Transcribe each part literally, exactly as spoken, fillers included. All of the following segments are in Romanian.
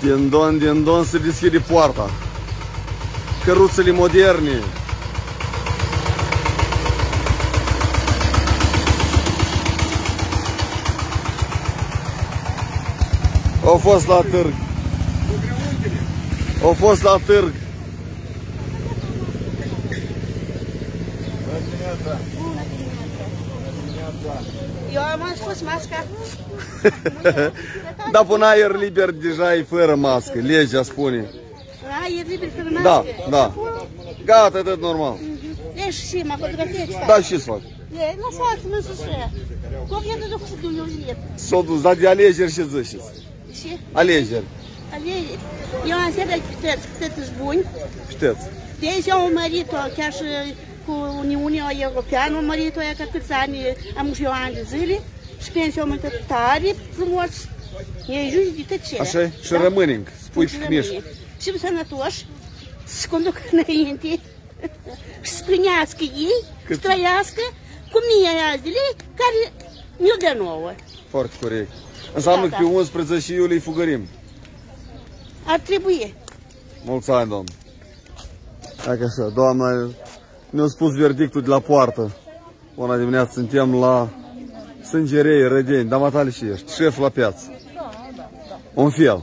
Din don, din don se deschide poarta. Căruțele moderne. Au fost la târg. Au fost la târg. Eu am scos masca. Dar până aer liber deja e fără mască. Legea spune. Aer liber fără mască? Da, da. Gata, tot normal. Deci și mă fotografie. Da, și-ți fac. Lăsați-mă să se. Cum e de lucru să duc eu? S-o dus, dar de alegeri și ziceți. Ce? Alegeri. Alegeri. Eu am înțeles câteți, câteți buni. Știți. Deci eu am mărit-o chiar și cu Uniunea Europeană, am mărit-o ca câți ani, am și eu ani de zile și pensia o mântă tare, frumos. Ei juși de tăcere. Așa e? Și rămânem, spui pe cniș. Și sănătoși, să conducă înainte și să plinească ei, să trăiască cu mie azi de lei, care mi-o dă nouă. Foarte corect. Înseamnă că pe unsprezece iulie fugărim. Ar trebui. Mulți ani, domn. Dacă așa, doamna ne-a spus verdictul de la poartă. Bună dimineață, suntem la Sângerei, Rădeni, dar matale și ești, șef la piață. Un fel.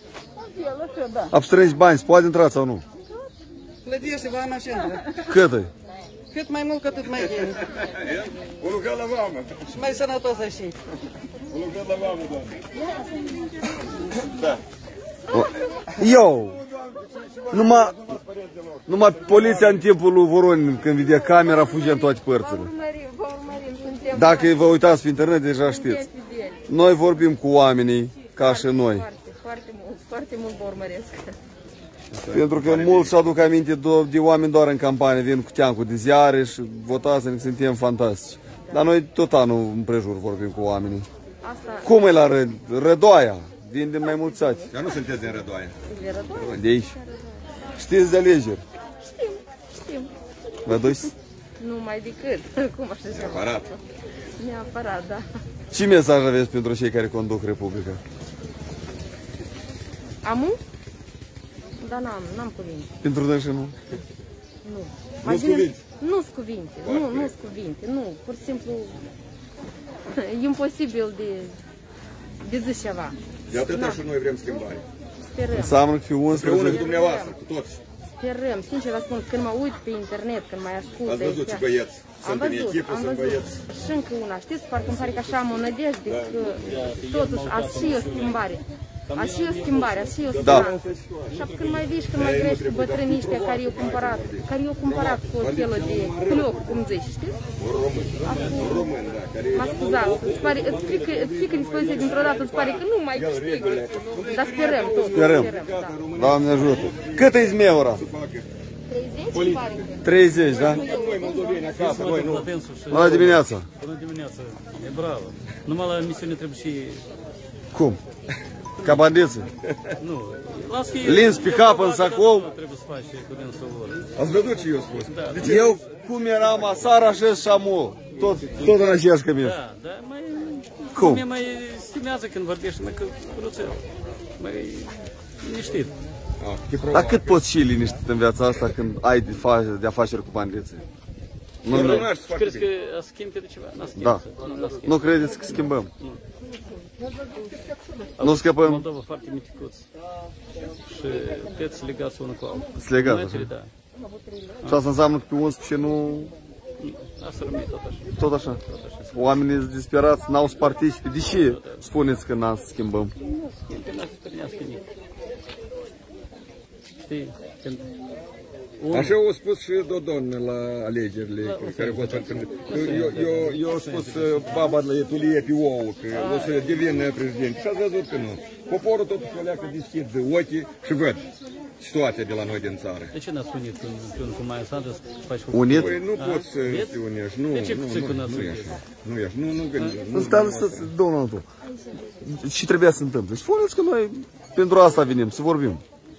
Da. Abstrângi bani, se poate intra sau nu? Plătește vama și intră. Cât e? Cât mai mult, cât mai bine. O lucrat la vamă. Și mai sănătos așa. O lucrat la vamă, doamne. Da. Eu! Numai, numai poliția în timpul lui Voronin, când vedea camera, fuge în toate părțile. Dacă vă uitați pe internet, deja știți. Noi vorbim cu oamenii, ca și noi. Foarte mult, foarte mult vă urmăresc. Pentru că mulți și aduc aminte de oameni doar în campanie, vin cu teancul de ziare și votați, că suntem fantastici. Dar noi tot anul împrejur vorbim cu oamenii. Cum e la Ră Rădoaia? Vin din mai mulți sati. Dar nu sunteți din Rădoaia. De Rădoaia? De aici. Știți de alegeri? Știm, știm. Vă duci? Nu mai decât. Cum așa zic? Neapărat. Neapărat, da. Ce mesaj aveți pentru cei care conduc Republica? Amu? Dar n-am, n-am cuvinte. Pentru dânsi nu? Nu. Nu-s cuvinte? Nu-s cuvinte, nu, nu-s cuvinte, nu. Pur și simplu, e imposibil de, de zis ceva. De atâta și noi vrem schimbare. Sperăm. Înseamnă că pe Împreună cu unsprezece... dumneavoastră, cu toți. Sperăm, sincer vă spun, când mă uit pe internet, când mai ascult... Ați văzut ce astea- băieți? Am Sunt în văzut, echipă, am sunt văzut. băieți. Și încă una, știți, parcă îmi pare că așa am o nădejde că totuși ați și o schimbare. Ați și o schimbare, ați și o speranță. Și apoi când mai vii și când mai grești cu bătrânii ăștia care i-au cumpărat, care i-au cumpărat cu o felă de cloc, cum zici, știți? Român, da, care... M-a scuzat, îți, pare, îți, frică, îți frică dispoziție dintr-o dată, îți pare că nu mai câștigă. Dar sperăm tot, Sperăm. sperăm, da. Doamne ajută. Cât e zmeura? treizeci pare că. treizeci, da? Noi moldoveni acasă, voi nu. Bună dimineața. Bună dimineața, e bravo. Numai la misiune trebuie și... Cum? Ca bandiță? Nu, las că... Lins pe cap în sacou? Trebuie să faci cu dânsul vor. Ați văzut ce eu spus? Eu cum eram asară, așa și amul. Tot, tot în aceeași cămin. Da, da, mai... Cum? Mie mai stimează când vorbești, mai căruțel. Mai liniștit. Dar cât poți și liniștit în viața asta când ai de, fa de afaceri cu bandiții? Nu, nu. Crezi că a schimbi de ceva? N-a schimbi. Da. Nu credeți că schimbăm? Nu scăpăm? Moldova foarte miticuț. Și peți legați unul cu altul. Sunt legați, Momentele, așa? Da. Și asta înseamnă că pe unsprezece nu... Asta rămâne tot așa. Tot așa. Oamenii sunt disperați, n-au să participe. De ce spuneți că n-am să schimbăm? Nu schimbi, n-a să terminească nimic. Știi, când... Așa au spus și Dodon la alegerile care vor să... Eu, eu, eu au spus baba la etulie pe ouă, că o să devină președinte. Și ați văzut că nu. Poporul totuși o leacă deschid ochii și văd situația de la noi din țară. De ce n-ați unit în cu Maia Sandu să faci cu... Unit? Păi nu poți să te unești. Nu, De ce nu, țică nu, n-ați nu e unit? așa. Nu e așa. Nu, nu, nu, Nu stai să domnul tău. Ce trebuia să întâmple? Spuneți că noi pentru asta venim, să vorbim.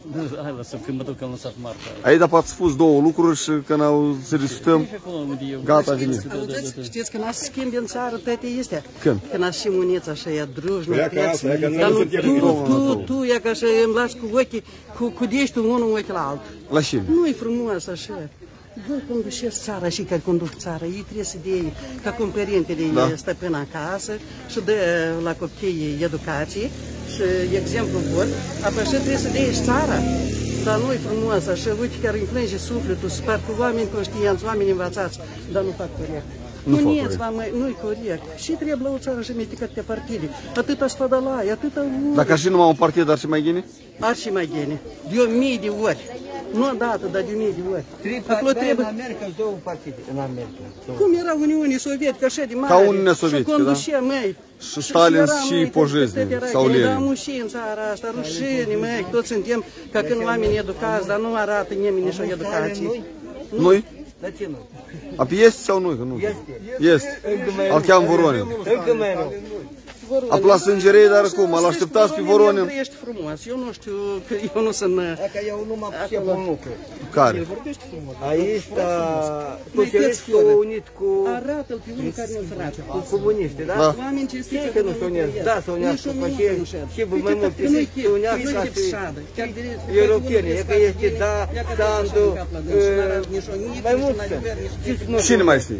Hai, lasă, când mă duc, am lăsat Marta. Aici dar ați spus două lucruri și când au să discutăm, gata, vine. Știți că n-a să schimbi în țară toate astea? Când? Când a și muniți așa, e drujnă, Ia preț. ca asta, că Dar nu nu suntem tu, tu, tu, e ca așa îmi lași cu ochii, cu, cu deștul unul ochi la altul. La cine? Nu e frumos așa. Voi conduceți țara și că conduc țara, ei trebuie să dea, ca cum părintele Da. da. stăpân acasă și dă la copiii educație și exemplu bun, apoi așa trebuie să dea și țara. Dar nu e frumos așa, uite chiar îmi plânge sufletul, să parcă oameni conștienți, oameni învățați, dar nu fac corect. Nu fac Puneți, corect. nu-i corect. Și trebuie la o țară și meticat pe partide. Atâta sfădălai, atâta ură. Dacă și numai un partid ar și mai gine? Ar și mai gine. De o mie de ori. Nu odată, dar de o mie de ori. Acolo trebuie... În America sunt două partide, în America. Cum era Uniunea Sovietică, așa de mare. Ca Uniunea Sovietică, și conducea, măi. Și Stalin era, și măi, Pojezny, tot era, sau ei Lenin. dau mușii în țara asta, rușine, măi, toți suntem ca când oamenii educați, dar nu arată nimeni nici o educație. Noi? La ce nu? Api este sau nu? Că nu. Este. Al cheamă Voronin. Încă mai nu. A plas sângerei, dar cum? Al așteptați pe Voronin? El trăiește frumos, eu nu știu, că eu nu sunt... Dacă eu numai cu ce bun lucru. Care? Aici socialiștii s-au unit cu, Arată-l pe unul care nu-l frate. cu comuniștii, da? Da. Oameni cinstiți Că nu se unesc, da, se unească cu cei și mai multe se unească ca și europeni. E că este da, Sandu, mai mult sunt. Cine mai știe?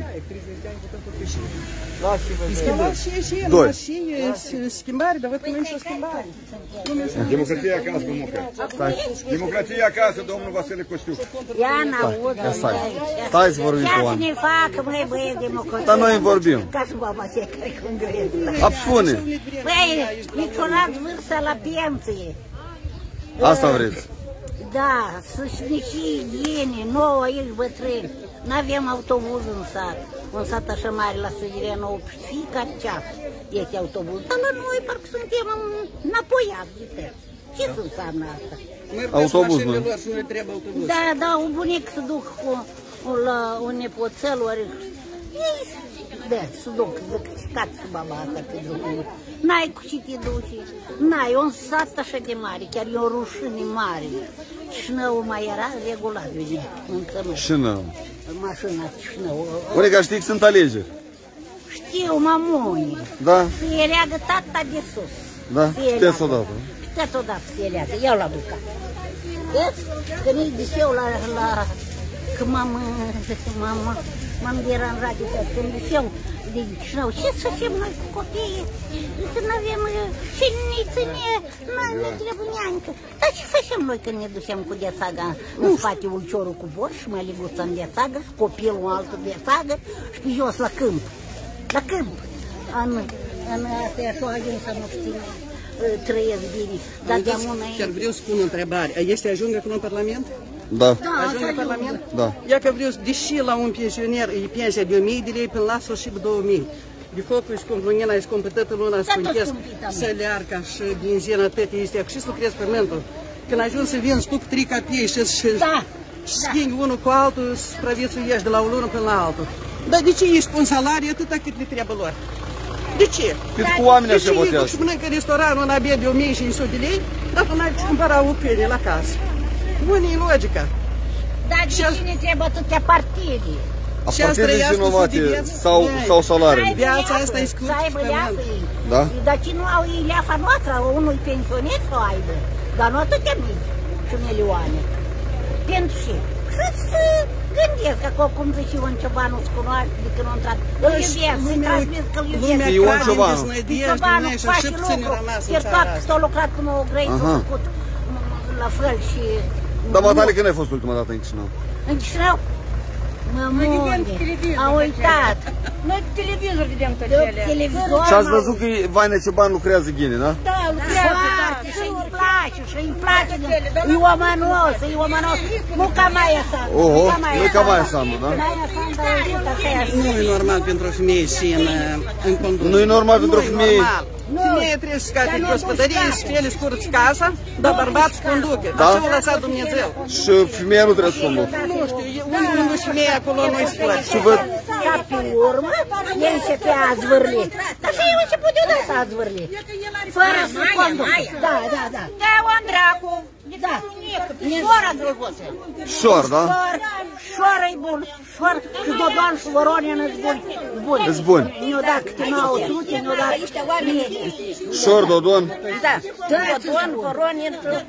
Doi. Și schimbare, dar văd că nu e nicio schimbare. Democrația acasă, cu mucă. Democrația acasă, domnul Vasile Costiuc. Ia n-aud, Ia stai. Stai să vorbim cu Ce să oameni. ne facă, măi, băieți, democrație? Dar noi vorbim. Ca și baba ce care congres. Abspune. Băi, micșonați vârsta la pensie. Asta vreți. Da, să-și nici igiene, nouă aici bătrâni. N-avem autobuz în sat. Un sat așa mare la Săgirea Nouă, fiecare ceas este autobuz. Dar la noi parcă suntem înapoiați de pe. Ce înseamnă asta? Autobuz, nu? Și nu le trebuie autobuz. Da, da, un bunic se duc cu la un nepoțel, ori... Ei, da, se duc, zic, scat și baba asta pe drumul. N-ai cu ce te duci, n-ai, un sat așa de mare, chiar e o rușine mare. Șnăul mai era regulat, vine, în cămăr. Șină. Mașina șnău. Unica știi că sunt alegeri. Știu, mamoni. Da? Se leagă tata de sus. Da? Se Puteți leagă. odată. Puteți odată se leagă. Iau la bucat. Vezi? Că nu-i zic eu la... la că m-am... m-am... m-am deranjat de tot. Când zic eu de șnău, ce să facem noi cu copiii? Că n-avem... Și nici ne... ne trebuie neancă. Dar ce facem noi când ne ducem cu dețaga în spate ulciorul cu borș, mai liguță în dețagă, și copilul altă dețagă, și pe jos la câmp. La câmp. În, în astea și-o ajuns să nu știm, trăiesc bine. Dar de amână... Chiar vreau să pun o întrebare. Este ajung acum în Parlament? Da. Da, Ajung să în Parlament? Da. Ia că vreau, deși la un pensioner e pensia de o mie de lei, până la sfârșit două mii. De focul îi scump lumina, îi scumpă toată luna, scumpesc să learca și benzină, toate astea. Și să lucrez pământul. Când ajung să vin, stuc trei copii și, și, Da. și schimbi unul cu altul, să supraviețuiești de la o lună până la altul. Dar de ce ești un salariu atâta cât le trebuie lor? De ce? Cât cu oamenii De ce așa ei duc votează? și mănâncă restaurantul în abia de o mie cinci sute de lei, dar tu n-ai ce cumpăra o pâine la casă? Bună e logica. Dar de cine trebuie atâtea partide? A Și ați partidele trăiască vinovate să viață? sau, Hai. sau Să salariile. aibă Viața leafă, asta e scurt să aibă și leafă pe ei. Da? Dar ce nu au ei leafa noastră, unui pensioner să o aibă. Dar nu atâtea mii și milioane. Pentru ce? Și să gândesc că cum zice Ion Ciobanu îți cunoaște de când a intrat. Îl iubesc, să-i transmit că îl Lumea iubesc. Ion crade Ciobanu. în deznădejde, Ciobanu și face așa puțin lucru. rămas în Chiar țara tot asta. s-a lucrat cu o grăiță, Aha. a făcut la fel și... Dar matale când ai fost ultima dată în Chișinău? În Chișinău? Mămune, a uitat. Noi televizor vedem tot De ele. televizor. Și ați văzut că Vainea Ceban lucrează ghine, da? Da, lucrează, da. Foarte, și îi place, și îi place. E omanos, e omanos. Nu ca Maia Sandu. Oho, nu e ca Maia Sandu, da? Maia Sandu a uitat așa. Nu e normal pentru o femeie și în, în conducere. Nu e normal pentru o Nu e femeie. normal. Femeia trebuie să scape în gospodărie, să spele scurți casa, dar bărbatul să conducă. Da? Așa o lăsat Dumnezeu. Și femeia nu trebuie să conducă. Nu știu, unde nu duci femeia acolo, nu-i spune. Și văd, Ca pe urmă, el începea a zvârli. Dar și eu început deodată a zvârli. Fără să conducă. Da, da, da. Da, un dracu. Da. Șora drăguță. Șor, da? Șor, șor e bun. Șor și Dodon și Voronin sunt buni. Buni. Îți buni. Ne-o dat câte nouă sute, ne-o dat... Șor, Dodon Da. Dodon, Voronin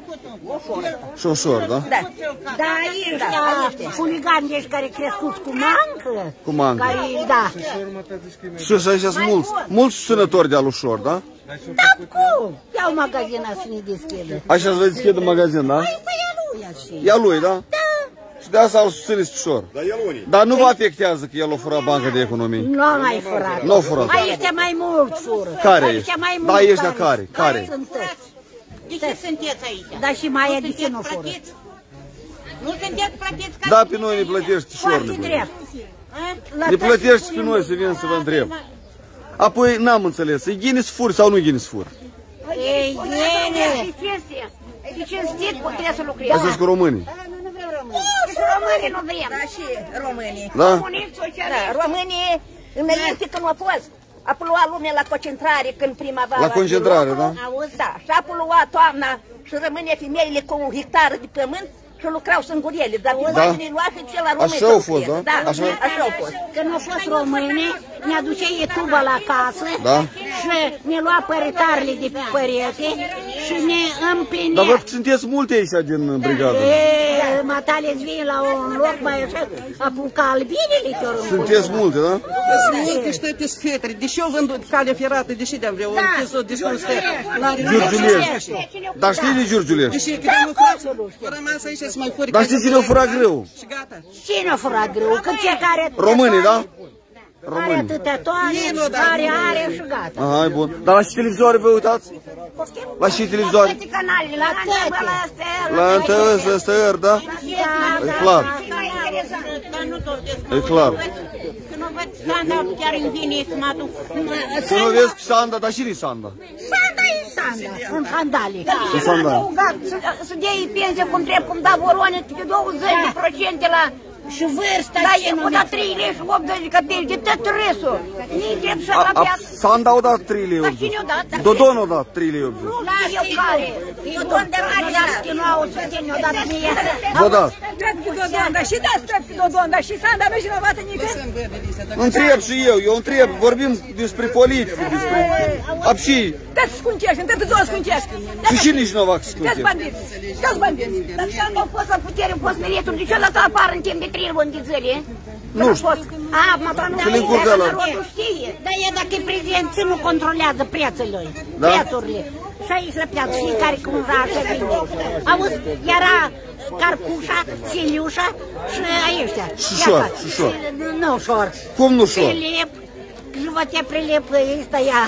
și și Șor, da? Da. Da, ăștia fuligani ești care crescuți cu mancă. Cu mancă. Care, da. Și ăștia sunt mulți, mulți susținători de-al lui Șor, da? Da, cum? Iau magazina să ne deschidă. Așa să vă deschidă magazin, da? Păi e lui așa. E a lui, da? Da. Și de asta îl susțineți pe Șor. Dar nu vă afectează că el a furat Banca de Economie? Nu am mai furat. Nu a furat. Aici mai mult fură. Care ești? Da, ăștia care? Care? Sunt toți. De ce sunteți aici? Dar și mai e de ce nu fură? Nu sunteți plătiți ca Da, pe noi ne plătești Șor. Foarte drept. Ne plătești pe noi să vin să vă întreb. Apoi n-am înțeles, e ghine să furi sau nu e ghine să furi? Ei, bine! E cinstit, puteți să lucrezi. Asta sunt cu românii. Și românii nu vrem. Da, și românii. Da? Da, românii, înainte când a fost, a plouat lumea la concentrare când primăvara. La concentrare, da? Auzi, da. Și a plouat toamna și rămâne femeile cu un hectar de pământ și lucrau singurele, dar din banii le lua și ce la români. Așa au fost, da? Da, Așa, așa au fost. Când au fost români, ne aducea etuba la casă Da? și ne lua păretarele de pe perete și ne împlinea. Dar văd că sunteți multe aici din brigadă. E, matale îți vin la un loc mai așa, apuca albinele te rog. Sunteți multe, da? Sunt multe și toate schetri. Deși eu vând cale ferată, deși de-am vreau, am închis-o destul de Giurgiulești. Dar știi de Giurgiulești? Deși că am lucrat, a rămas aici să mai furi. Dar știi cine o fura greu? Și gata. Cine a furat greu? Că ce care... Românii, da? Are Românii. atâtea toane, care are și gata. Aha, e bun. Dar la ce televizoare vă uitați? La ce televizoare? Toate canalele, la toate. la La întâi, stări, da? E clar. E clar. Că nu văd Sanda, chiar îmi vine să mă duc. Să nu vezi pe Sanda, dar cine-i Sanda? Sanda e Sanda, în sandale. În sandale. Să dea pensie cum trebuie, cum da Voronin, câte douăzeci de procente la... Și vârsta Da, ce e nu cu da trei lei și optzeci de copii, de tot restul. Nici trebuie să la piață. Sanda au dat trei lei Dar optzeci. cine o dat? Dodon au dat trei lei optzeci. Nu știu eu care. Dodon de mare ne-a la... dat din nou sute, ne-a dat mie. Vă da. Trec pe Dodon, dar și dați trec pe Dodon, dar și Sanda nu și novată nică. Întreb și eu, eu întreb, vorbim despre politică, despre... Apși. Dați scuncești, întâi două scuncești. Și cine nici nu va scute? Dați bandiți, dați bandiți. Dar Sanda a fost la putere, a fost meritul, de ce lăsa apară în timp de trei luni de zile? Nu știu. A, mă, dar nu Când încurcă la... narodul știe. Dar e dacă e prezident, ce nu controlează prețurile, Da? prețurile. Și aici la piață, fiecare cum vrea așa vinde. Auzi, era Carcușa, Siliușa și ăștia. Și Șor, și Șor. Nu, Șor. Cum nu Șor? Prelep, животе прилеп, ăsta ia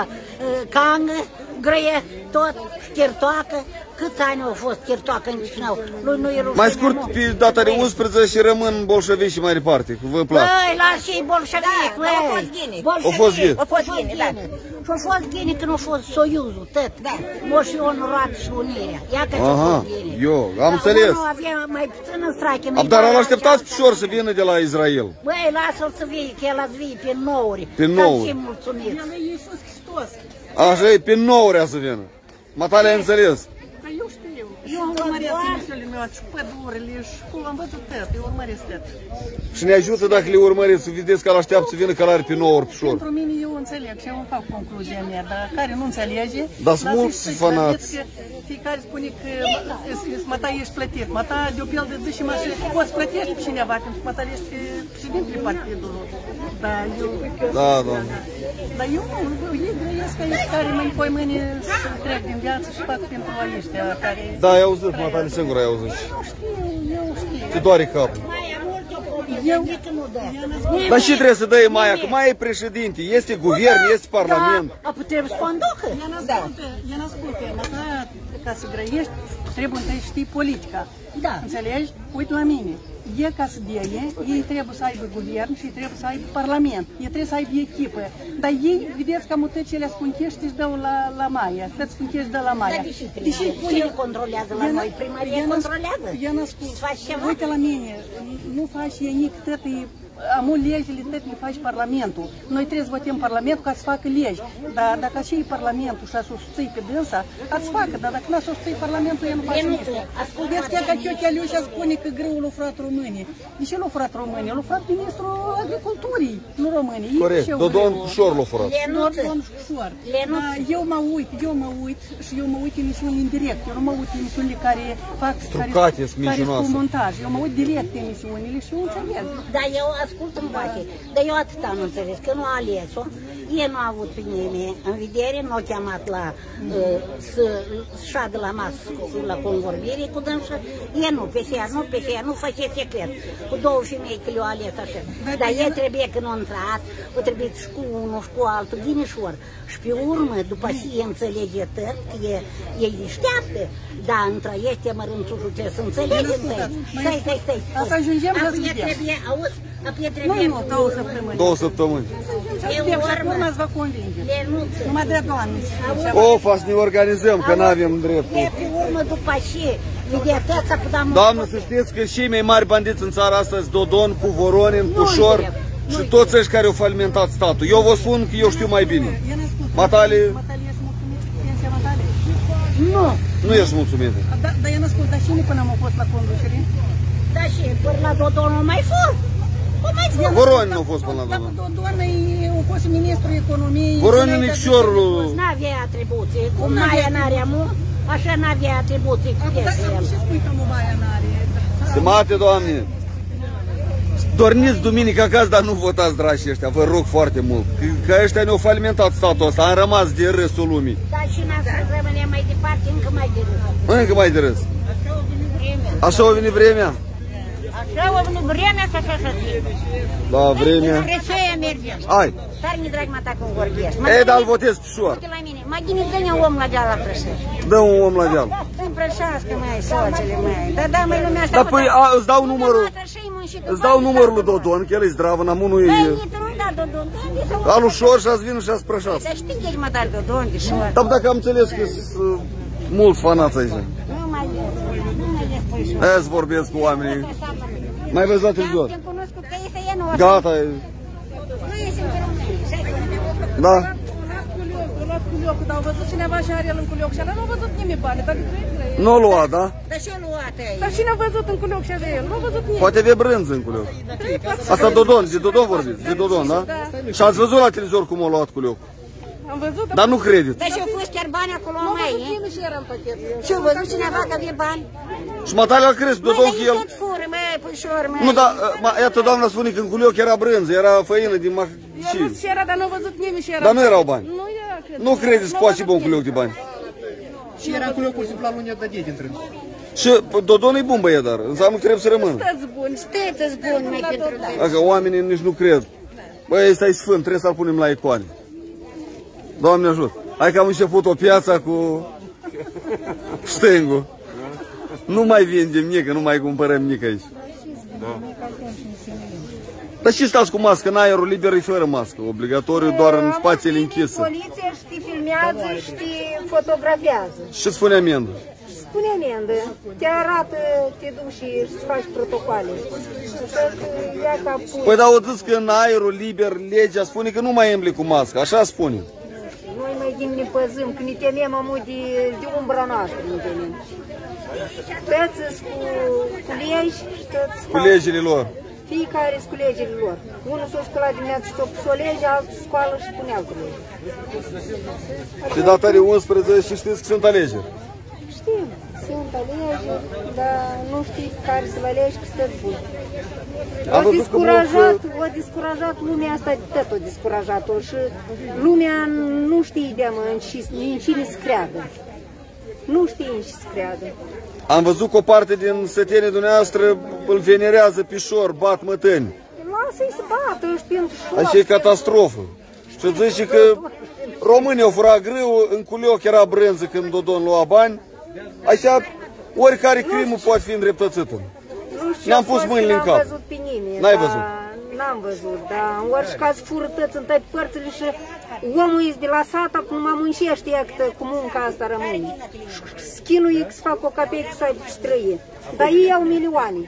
cangă, grăie, tot, chirtoacă. Câți ani au fost chirtoacă în Chișinău? Lui nu e rușine. Mai scurt, pe data de unsprezece și rămân bolșevici și mai departe, că vă plac. Băi, lasă și bolșevic, Da, au fost ghini. Au fost ghini. Au fost ghini, da. Și au fost ghini când au fost Soiuzul, tot. Da. Moș și onorat și unirea. Ia că ce-au Aha, fost ghini. eu, am înțeles. Unul avea mai puțin în strache. Dar am așteptat pe Șor să vină de la Israel. Băi, lasă-l să vie, că el ați vie pe nouri. Pe nouri. Ca și mulțumit. Iisus Hristos. Așa e, pe nouri să vină. Matale, ai înțeles. Că eu știu. Eu am urmărit emisiunile mele și pădurile și cum am văzut tot, eu urmăresc tot. Și ne ajută dacă le urmăriți, să vedeți că îl așteaptă să vină călare pe nouri, pe Șor. Pentru mine eu înțeleg și eu îmi fac concluzia mea, dar care nu înțelege... Dar sunt mulți fanați. Fiecare spune că măta ești plătit, măta de o piel de zi și mă poți plătești pe cineva, pentru că măta ești președintele partidului. Dar eu... Da, da. Dar eu nu, ei grăiesc aici care mâini poi mâini să trec din viață și fac pentru ăștia care... Da, ai auzit, Matale, singur ai auzit. Eu știu, eu știu. Te doare capul. Eu nici nu dă. Dar și trebuie să dai Maia, că Maia e președinte, este guvern, este parlament. Da, a putem să conducă. Ea n-a spus că măcar ca să grăiești, trebuie întâi să știi politica. Da. Înțelegi? Uite la mine. E ca să dea, ei trebuie să aibă guvern și trebuie să aibă parlament. Ei trebuie să aibă echipă. Dar ei, vedeți, cam tot ce le spunchești își dau la, la Maia. Tot spunchești dă la Maia. Dar deși primăria, cine controlează la noi? Primăria controlează? Ea n-a spus. Faci ceva? Uite la mine, nu faci ei nici tot e amul legile tot le faci Parlamentul. Noi trebuie să votăm Parlamentul ca să facă legi. Dar dacă și Parlamentul și-a susținut pe dânsa, ați facă, dar dacă n-a susținut Parlamentul, el nu face nimic. Vedeți că Chiochea Liușa spune că grâul l-a furat România. De ce l-a furat România? L-a furat ministrul agriculturii, nu României. Corect, Dodon Cușor l-a furat. Dodon Cușor. Eu mă uit, eu mă uit și eu mă uit emisiuni indirect. Eu nu mă uit emisiunile care fac, care sunt cu montaj. Eu mă uit direct emisiunile și eu înțeleg. Dar eu ascult în pace. Dar eu atât am înțeles, că nu a ales-o. Ei nu a avut pe nimeni în vedere, nu a chemat la uh, să șadă la masă la convorbire cu dânsă. Ei nu, pe seara, nu pe seara, nu face secret. Cu două femei că le-au ales așa. Dar ei trebuie când au intrat, o trebuie și cu unul și cu altul, ghinișor. Și pe urmă, după ce ei înțelege tot, că e, ei deșteaptă, dar întrăiește mărânțușul ce să înțelegem tăi. Stai, stai, stai. Să ajungem la Apoi trebuie, auzi, apoi trebuie... Nu, nu, două săptămâni. Două săptămâni. E urmă, îți va convinge. Numai de doamne. O, faci să ne organizăm, că n-avem dreptul. E pe urmă, după ce, videoteța cu damă... Doamnă, să știți că și mai mari bandiți în țara asta sunt Dodon, cu Voronin, cu Șor și toți ăștia care au falimentat statul. Eu vă spun că eu știu mai bine. Matale... Nu. Nu ești mulțumită. Dar eu n-ascult, dar cine până am fost la conducere? Da, și până la Dodon nu mai fost. Voronin nu a fost până la Dodon. Dodon a fost ministrul economiei. Voronin e Șorul. N-avea atribuții. Cum Maia n-are amu, așa n-avea atribuții. Ce spui că Maia n-are? Stimate doamne, dormiți duminică acasă, dar nu votați, dragi ăștia, vă rog foarte mult. Că ăștia ne-au falimentat statul ăsta, am rămas de râsul lumii. Da, și n-am să rămânem mai departe, încă mai de râs. Încă mai de râs. Așa a venit vremea. Așa a venit vremea să așa să fie. Da, vremea. Reșeia mergem. Hai. Tare mi drag mă atac un vorbiesc. Ei, dar îl votez pe Șor. Uite la mine, mai gine dă-ne un om la deal la Prășești. Dă un om la deal. Să-mi prășească, mai, soțele, mai. Da, da, mai lumea asta. Dar păi, îți dau numărul. Îți dau numărul lui Dodon, că el e zdravă, n-am unul e... Da, Dodon, al lui Șor și ați vinut și ați prășat. Dar știi că ești mă dar Dodon, de Șor. Dar dacă am înțeles că sunt mulți fanați aici. Nu mai ies, nu mai ies pe Șor. Aia-ți vorbesc cu oamenii. Mai vezi la televizor? Te cunosc că este e nu. Gata. Nu ies în România. Da. Luat culiocul, dar au văzut cineva și are el în culioc și ăla nu a văzut nimeni bani. Nu a luat, da? Dar ce a luat aici? Dar cine a văzut în culioc și de el? Nu a văzut nimeni. Poate avea brânză în culioc. Asta Dodon, de Dodon vorbiți, de Dodon, da? Și ați văzut la televizor cum a luat culiocul. Am văzut. Dar nu credeți. Dar și-au fost chiar bani acolo mai, e? Și era în pachet. Și-au văzut cineva că avea bani? Și matale al crezi, Dodon că el... Măi, tot fură, măi, pușor, măi. Nu, dar, iată, doamna spune că în culioc era brânză, era făină din mac... Și era, dar nu a văzut nimeni și era... Dar nu erau bani. Nu era, cred. Nu credeți că poate și bă un culioc de bani. Și era în culioc, pur și simplu, la lunea de dădie dintre noi. Și Dodon e bun băie, dar înseamnă că trebuie să rămână. Stați buni, Stați buni, măi, pentru da. Dacă oamenii nici nu cred. Băi, ăsta e sfânt, trebuie să-l punem la icoane. Doamne ajut. Hai că am început o piață cu stângul. Nu mai vindem nică, nu mai cumpărăm nică aici. Da. Dar și stați cu mască, în aerul liber e fără mască, obligatoriu doar în spațiile închise. Poliția și te filmează și te fotografiază. Și spune amendă. Spune amendă, te arată, te duci și îți faci protocoale. Păi dar o zis că în aerul liber legea spune că nu mai îmbli cu mască, așa spune. Noi mai din ne păzăm, că ne temem amul de, de umbra noastră, ne temem. Toți cu, cu legi și toți cu legile lor. Fiecare cu legile lor. Unul s-o sculat dimineața și s-o pus o lege, altul scoală și pune altă lege. Și data are unsprezece și știți că sunt alegeri. Știm, sunt alegeri, dar nu știi care să le alegi, că stă bun. O discurajat, o discurajat lumea asta, tot o discurajat-o și lumea nu știe de mă în cine să creadă. Nu știe în ce să creadă. Am văzut că o parte din sătenii dumneavoastră îl venerează pe Șor, bat mătăni. Lasă-i să bată, își pentru Șor. Așa e catastrofă. Și zice că românii au furat grâu, în culioc era brânză când Dodon lua bani. Așa, oricare crimă poate fi îndreptățită. Ne-am pus mâinile în cap. N-am văzut pe nimeni. N-ai văzut? N-am văzut, dar în orice caz fură tăți în toate părțile și omul este de la sat, acum mă muncește ea cu munca asta rămâne. Schinuie că să fac o capeică să aibă și trăie. Dar ei au milioane.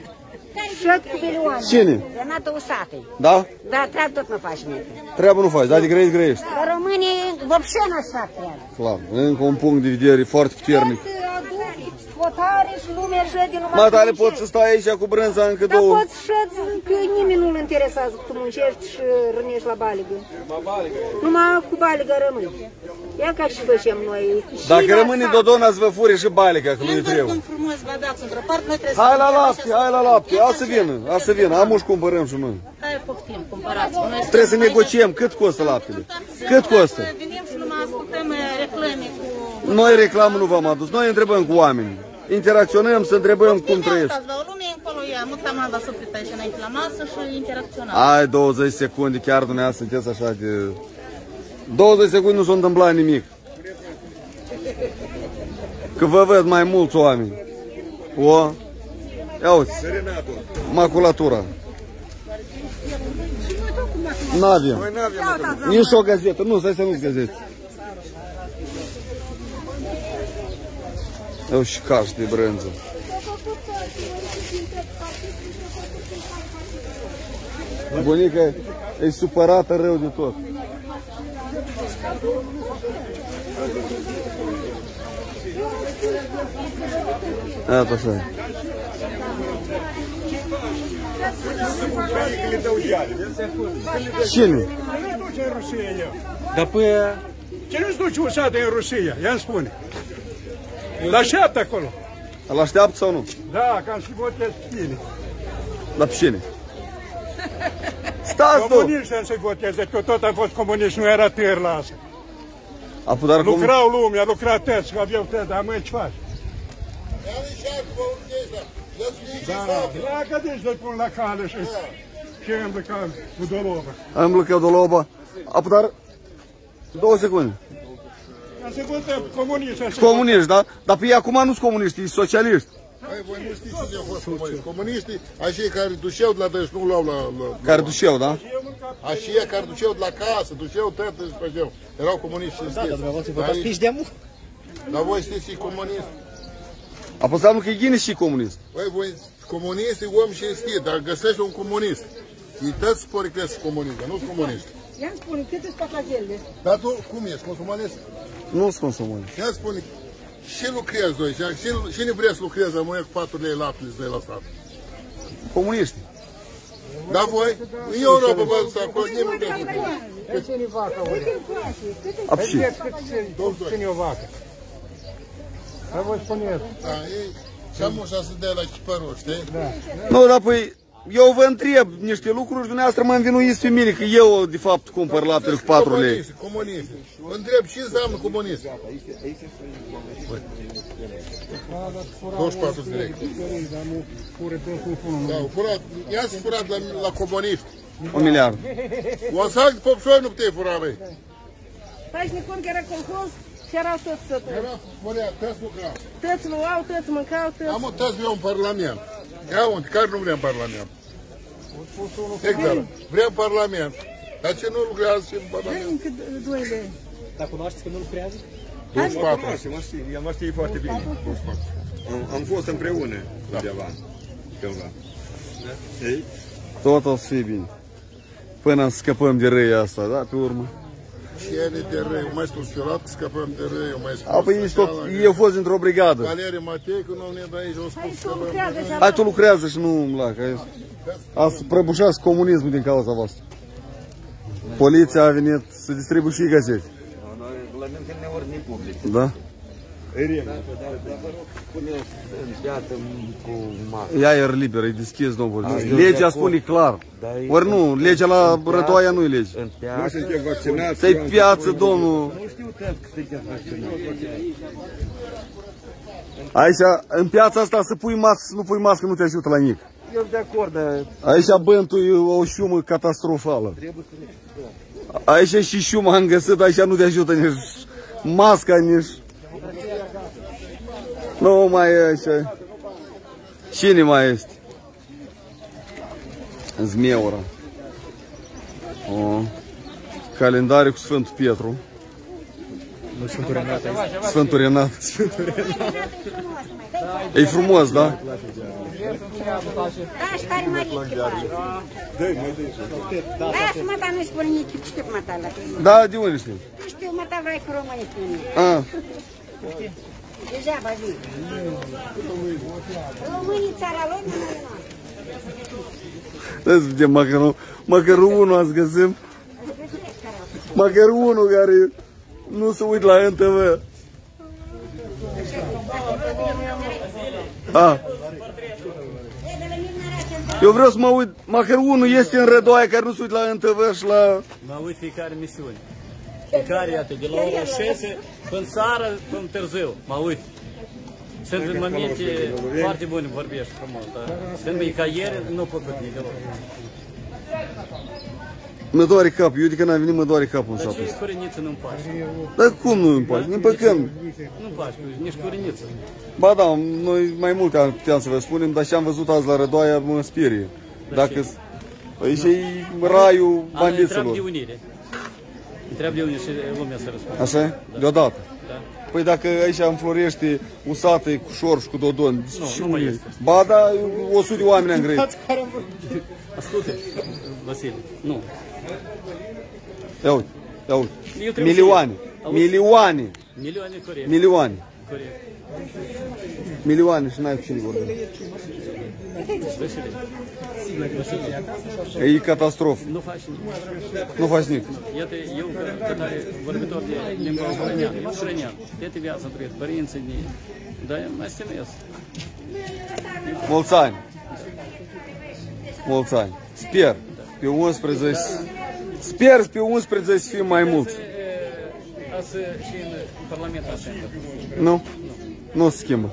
Șat cu milioane. Cine? Renata Usatei. Da? Da, treabă tot nu faci nimic. Treabă nu faci, dar de grăiești, grăiești. Dar românii vopșe n-aș fac treabă. Clar, încă un punct de vedere foarte puternic. Votare și lumea șede numai... Mă, tale poți să stai aici cu brânza încă Dar două... poți șăți că nimeni nu-l interesează că tu muncești și rănești la baligă. Numai cu baligă rămâi. Ia ca și facem noi. Dacă rămâne Dodona să vă fure și balica, că nu-i trebuie. Hai la lapte, hai la lapte, a să vină, a să vină, amuși cumpărăm și noi. Hai poftim, cumpărați. Trebuie să negociem cât costă laptele. Cât costă? Venim și numai ascultăm reclame cu... Noi reclamă nu v-am adus, noi întrebăm cu oamenii. Interacționăm, să întrebăm cum trăiesc. La o lume încolo ia, nu tamada suplită aici înainte la masă și interacționăm. Ai douăzeci secunde, chiar dumneavoastră sunteți așa de... douăzeci secunde nu s-a întâmplat nimic. Că vă văd mai mulți oameni. O, ia uite, maculatura. N-avem. Nici o gazetă, nu, stai să nu-ți gazete. Eu și caș de brânză. Bunica e supărată rău de tot. Iată așa. Cine? Dar pe... Cine nu-ți duce usată în Rusia? Ia-mi spune. L-așteaptă acolo. Îl așteaptă sau nu? Da, ca să votez cine. La cine? Stați tu! Comuniști să voteze, că tot am fost comunist, nu era tăier la asta. Dar lucrau lumea, lucrau tăți, că aveau tăți, dar măi, ce faci? Da, da, că deci să-i pun la cale și ce îmblă ca cu dolobă. Îmblă că dolobă. Apu, dar două secunde. Se votă comuniști. Comuniști, da? Dar pe ei acum nu sunt comuniști, sunt socialiști. Hai, voi nu știți cine au fost comuniști. Comuniștii, aceia care duceau de la deci nu luau la... Care duceau, da? Aceia care duceau de la casă, duceau tătă și făceau. Erau comuniști și știți. Da, dar dumneavoastră votați piși de-amu. Dar voi știți și comuniști. Apoi înseamnă că e ghine și comunist. Băi, voi comuniști om și știe, dar găsești un comunist. Ei tăți spori că ești comunist, dar nu-s comuniști. Ia-mi spune, cât îți pachagele? Dar tu cum ești, consumanist? Nu-s consumanist. Ia spune, și lucrezi doi, și cine vrea să lucreze la mâine cu patru lei laptele să dai la stat? Comuniști. Da, voi? În Europa, bă, să acolo, nimeni nu vrea să lucreze. Cât ține vaca, ori? Apși. Cât ține o vacă? Dar voi spuneți. Da, ei, și am așa să dea la chipărul, știi? Da. Nu, dar păi, eu vă întreb niște lucruri și dumneavoastră mă învinuiți pe mine, că eu, de fapt, cumpăr laptele cu patru lei. Comuniști, comuniști. Vă întreb, ce înseamnă comunist? douăzeci și patru de lei. Da, furat. Ia-ți furat la, la comuniști. Un miliard. O sac de popșoi nu puteai fura, băi. Faci Nicon că era colhoz și erau toți sături. Era, spunea, tăți lucrau. Tăți luau, tăți mâncau, tăți... Am o tăți vreau în Parlament. Ia unde, care nu vrea în Parlament? Exact. Vrea în Parlament. Dar ce nu lucrează și în Parlament? Încă doi lei. Dar cunoașteți că nu lucrează? douăzeci și patru. El mă știe foarte bine. Am fost împreună undeva. Tot o să fie bine. Până scăpăm de răi asta, da, pe urmă. Și ele de răi, mai spulsurat, scăpăm de răi, mai spus. Apoi ești tot, eu fost într-o brigadă. Valerie Matei, când au venit aici, au spus scăpăm de răi. Hai, tu lucrează și nu umbla, că a să prăbușească comunismul din cauza voastră. Poliția a venit să distribuie și gazete. Regulamentul neordinii publice. Da? Aer liber, e deschis, domnul Vorbesc. Legea spune clar. Ori nu, legea la Rădoaia nu e lege. Noi suntem vaccinați. Să-i piață, domnul. Nu știu că sunteți vaccinați. Aici, în piața asta, să pui mască, să nu pui mască, nu te ajută la nic. Eu de acord, dar... Aici bântul e o șumă catastrofală. Aici și șuma am găsit, aici nu te ajută nici masca, nici... Nu mai e așa. Cine mai este? Zmeura. O. Calendariu cu Sfântul Pietru. Nu, Sfântul Renat aici. Sfântul Renat. Sfântul Renat. E frumos, da? Da, și tare mărică, lasă mă, dar nu-i spune nici, știu mă, ta la tine. Da, de unde știi? Nu știu, mă, ta vrei cu românii spune. Ah. Degeaba zi. Românii, țara lor, nu mai Să vedem, măcar, măcar unul ați găsim. Măcar unul care nu se uit la N T V. Ah. Eu vreau să mă uit, măcar unul este în Rădoaia care nu se uit la N T V și la... Mă uit fiecare misiune. Fiecare, iată, de la ora șase până seara, până târziu, mă uit. Sunt momente foarte bune, vorbești frumos, dar sunt ca ieri, nu pot nici deloc. Mă doare capul, eu de când am venit mă doare capul în Dar satul ce ăsta. coreniță nu-mi place? Dar cum nu îmi place? Ne împăcăm. Nu-mi place, nici coreniță. Ba da, noi mai multe puteam să vă spunem, dar ce am văzut azi la Rădoaia mă sperie. Dacă... Păi și raiul bandiților. Întreabă de unire. Întreabă de unire și lumea să răspundă. Așa e? Deodată. Da. Păi dacă aici înflorește usată cu șor și cu dodon, Nu, și nu mai este. Ba da, o sută de oameni am grăit. Ascultă, Vasile, nu. Ia uite, ia uite. Eu trebuie Milioane, să- milioane, Milioane, corect. milioane, Corect. milioane și n-ai cu cine vorbi. Vasile. E catastrofă. Nu faci nimic. Nu faci nimic. Iată, eu, că tare vorbitor de limba ucraineană, eu ucrainean, toată viața am trăit, părinții mei, dar mă stimez. Mulți ani. Mulți ani. Sper, pe unsprezece, sper pe unsprezece să fim mai mulți. Asta și în Parlament așa. Nu? Nu se schimbă.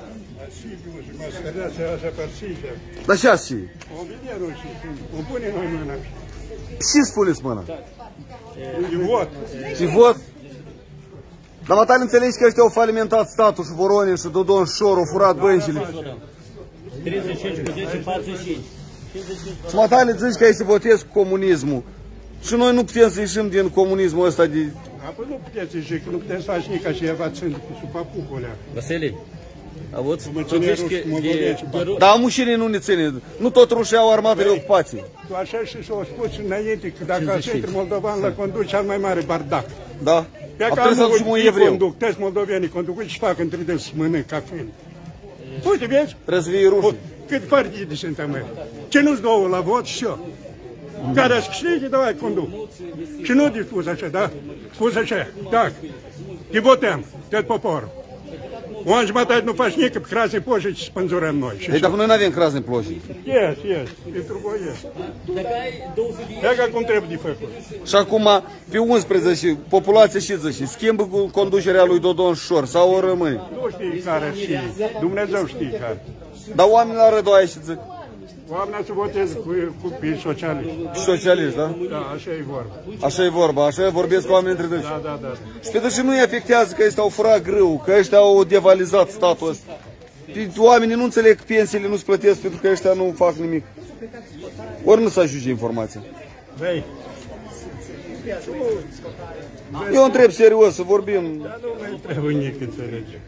Dar și așa. O pune noi mâna. Și spuneți mâna. Și vot. Și vot? Dar mătare înțelegi că ăștia au falimentat statul și Voronin și Dodon și Șor, au furat băncile. treizeci și cinci cu zece, patruzeci și cinci. Și mătare zici că ai să votezi cu comunismul. Și noi nu putem să ieșim din comunismul ăsta de... Apoi nu puteți zice că nu puteți să faci nici ca și Eva Țând sub papuculea. Vasile, auzi, tu zici că de... Dar mușinii nu ne ține. Nu tot rușii au armatele ocupației. Tu așa și s-o spus înainte, că dacă așa intră moldovan la conduc cel mai mare bardac. Da? Pe că Trebuie să ducem un evreu. conduc, toți moldovenii conduc, uite ce fac între dâns să mănânc ca câini. Uite, vezi? Trebuie să fie rușii. Cât partide sunt a mea. Ce nu-ți două la vot și eu. Care aș câștige, давай conduc. Și nu te spus așa, da? Spus așa, da, te votăm, tot poporul. O an jumătate nu faci nici, pe crase poșe și spânzurăm noi. Ei, dar noi nu avem crasne ploșii. Yes, yes, pentru voi yes. Ia ca cum trebuie de făcut. Și acum, pe unsprezece, populația și zice, schimbă cu conducerea lui Dodon și Șor sau o rămâne. Nu știi care știi, Dumnezeu știe care. Dar oamenii la Rădoaia și zic. Oamenii să voteze cu, cu pe socialiști. Socialiști, da? Da, așa e vorba. Așa e vorba, așa vorbesc cu oamenii între dâși. Da, da, da. Și pe dâși nu-i afectează că ăștia au furat grâu, că ăștia au devalizat statul ăsta. Oamenii nu înțeleg că pensiile nu-ți plătesc pentru că ăștia nu fac nimic. Ori nu se ajunge informația. Vei. Eu întreb serios, să vorbim. Dar nu mai trebuie nici înțelege.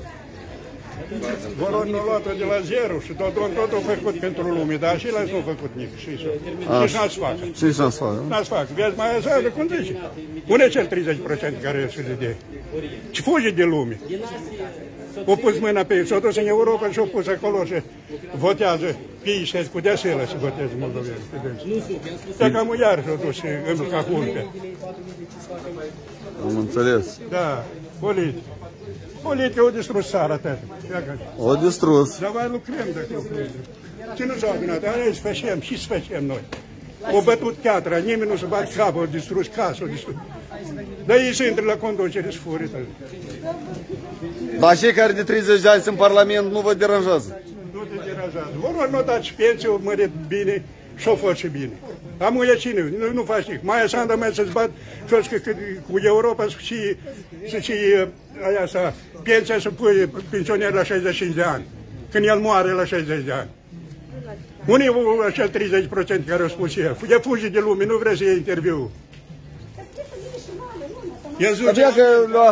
Voronin a luat-o de la zero și Dodon tot a făcut pentru lume, dar și l-ați nu făcut nici. Și n-ați facă. Și n-ați facă. N-ați facă. Vezi mai așa de cum zice. Unde e cel treizeci la sută care se de ce fuge de lume? O pus mâna pe ei, s-a dus în Europa și o pus acolo și votează Pișesc cu deaselă și votează moldoveni. Dar cam iar s-a dus în Cahunte. Am înțeles. Da, politic. Politica o distrus țara, tătă. O distrus. Dar mai lucrăm de acolo. Ce nu s-au adunat? Aia să facem și să facem noi. O bătut teatra, nimeni nu se bat capul, o distrus casă, o distrus. Dar ei se intră la conducere și furită. Dar cei care de treizeci de ani sunt în Parlament nu vă deranjează? Nu te deranjează. Vor nu dați pensie, o mărit bine și o fost și bine. Am e cine, nu, nu faci nici. Mai așa mai să-ți bat și cu Europa și, și, și aia să, pensia să pui pensioner la șaizeci și cinci de ani, când el moare la șaizeci de ani. Unde e acel treizeci la sută care a spus el? E fugi de lume, nu vrea să iei interviu. El zice, că la...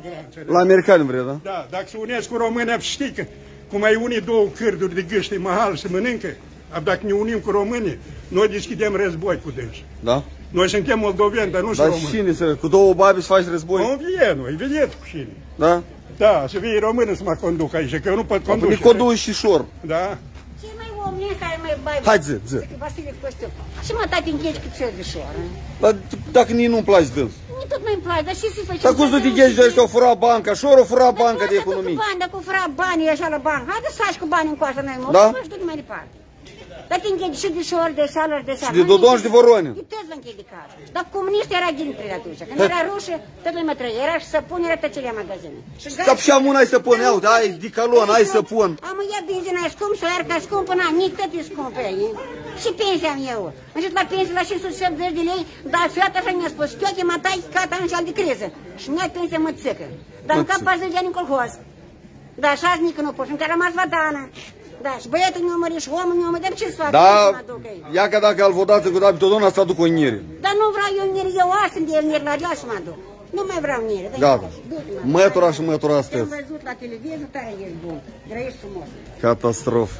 La americani vrea, da? Da, dacă se unesc cu românii, știi că cum ai unii două cârduri de gâște mahal să mănâncă, dacă ne unim cu românii, noi deschidem război cu dânsi. Da? Noi suntem moldoveni, dar nu sunt români. Dar cine să, cu două babi să faci război? Nu vie, noi, vedeți cu cine. Da? Da, să vii română să mă conduc aici, că eu nu pot conduce. Ne conduci și șor. Da. Ce mai om ăsta e mai bai? Hai zi, zi. Vasile Costel. Și mă, tati, închegi cât ți-o de șoară? Dar dacă nici nu-mi place dâns. Nu tot nu-mi place, dar ce să faci? Dar cum să te ghezi de ăștia au furat banca? Șorul fura banca de economie. Bani, dacă o fura banii așa la bancă, haide să faci cu banii în coasă, noi mă, da? Nu știu mai departe. Dar te închegi și de șor, de salări, de salări. Și de Dodon și de Voronin. De toți l-închegi de casă. Dar comunist era dintre atunci. Când era rușă, tot lumea trăia. Era și săpun, era tăcerea magazine. Scap și amuna ai săpun, iau, da, ai dicalon, ai săpun. Am ia benzina, e scump, soiarca e scumpă, na, nici tot e scumpă. Și pensia am eu. Am zis la pensie la cinci sute șaptezeci de lei, dar fiata așa mi-a spus, chioche, mă tai, cata în șal de criză. Și mi-a pensia mă țăcă. Dar în cap patruzeci de ani în colhoz. Da, așa-ți nică nu pot, încă a rămas vadana. Da, și băiatul ne-a mărit și omul ne-a mărit, ce să fac? Da, ia că dacă al vodați cu David Todon, asta aduc o niere. Dar nu vreau eu niere, eu asta de el niere, la deal să mă duc. Nu mai vreau niere. Gata, mătura și mătura astăzi. Am văzut la televizor, tare ești bun, grăiești frumos. Catastrofă.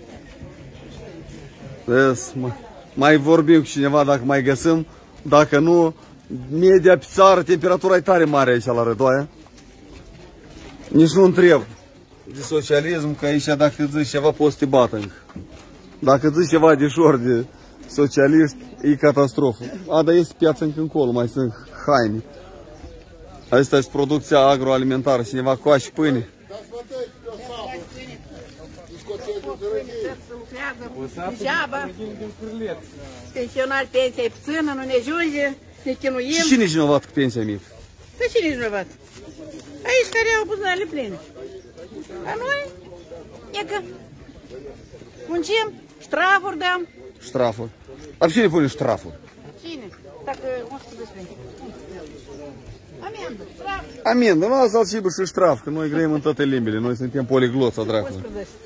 Vezi, mai vorbim cu cineva dacă mai găsim, dacă nu, media pe țară, temperatura e tare mare aici la Rădoaia. Nici nu întreb de socialism, că aici dacă zici ceva poți să te bată încă. Dacă zici ceva de șor de socialist, e catastrofă. A, dar este piața încă încolo, mai sunt haine. Asta este producția agroalimentară, cineva coace pâine. Degeaba. Pensionari, pensia e puțină, nu ne ajunge, ne chinuim. Și cine ești vinovat cu pensia mică? Pe cine ești vinovat? Aici care au buzunarele pline. A noi, e că muncim, ștrafuri dăm. Ștrafuri. Dar cine pune ștrafuri? Cine? Dacă unsprezece lei. Amendă, ștraf. Amendă, nu asta și și ștraf, că noi grăim în toate limbile, noi suntem poligloța, dracului.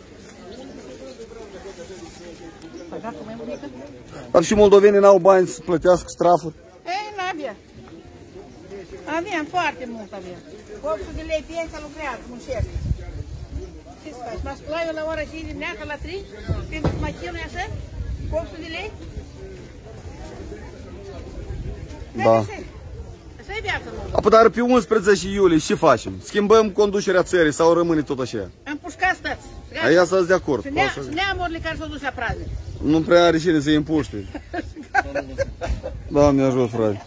Dar și moldovenii n-au bani să plătească ștrafuri? Ei, n-avea. Avem, foarte mult avem. opt sute de lei pensia lucrează, muncește. Ce să faci? Mă spălai eu la ora și dimineața la trei? Pentru să mă chinui așa? opt sute de lei? Da. Așa e viața nouă. Apoi, dar pe unsprezece iulie ce facem? Schimbăm conducerea țării sau rămâne tot așa? Împușcați stați. Aia stați de acord. Și neamurile care s-au dus la praznic. Nu prea are cine să-i împuște. Doamne ajut, frate.